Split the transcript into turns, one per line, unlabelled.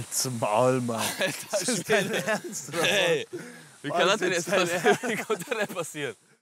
Halt's Maul, Mann.
Alter,
Das ist dein Ernst, oder?
Hey, wie kann das denn
Was
jetzt
ist dein
passieren? Wie konnte das denn passieren?